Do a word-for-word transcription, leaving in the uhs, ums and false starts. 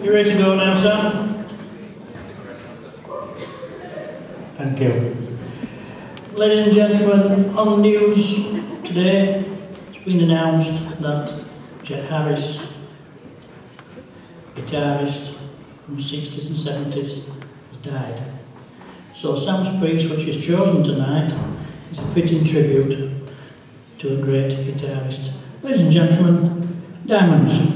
You ready to go now, Sam? Thank you. Ladies and gentlemen, on the news today, it's been announced that Sgt Harris, guitarist from the sixties and seventies, has died. So Sam's piece, which is chosen tonight, is a fitting tribute to a great guitarist. Ladies and gentlemen, Diamonds.